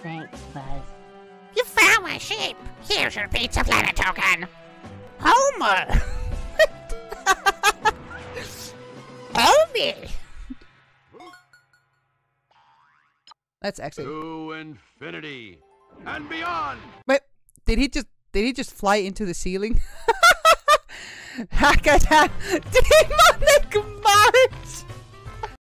Thanks, Buzz. You found my sheep. Here's your Pizza Planet token. Homer! Homie! That's actually. To infinity and beyond. Wait, did he just fly into the ceiling? Hakata demonic march.